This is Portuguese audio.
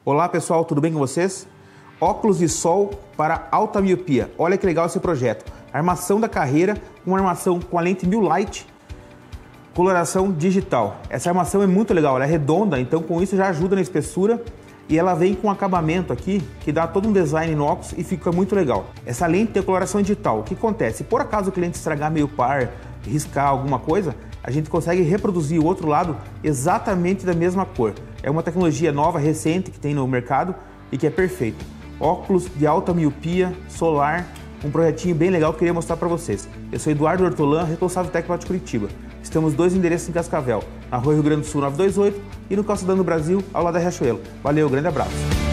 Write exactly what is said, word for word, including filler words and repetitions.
Olá pessoal, tudo bem com vocês? Óculos de sol para alta miopia. Olha que legal esse projeto. Armação da carreira, uma armação com a lente Mil Light, coloração digital. Essa armação é muito legal, ela é redonda, então com isso já ajuda na espessura e ela vem com um acabamento aqui que dá todo um design no óculos e fica muito legal. Essa lente tem coloração digital. O que acontece? Se por acaso o cliente estragar meio par, riscar alguma coisa, a gente consegue reproduzir o outro lado exatamente da mesma cor. É uma tecnologia nova, recente, que tem no mercado e que é perfeito. Óculos de alta miopia, solar, um projetinho bem legal que eu queria mostrar para vocês. Eu sou Eduardo Hortolan, responsável técnico de Curitiba. Estamos dois endereços em Cascavel, na Rua Rio Grande do Sul novecentos e vinte e oito e no Calçadão do Brasil, ao lado da Riachuelo. Valeu, grande abraço!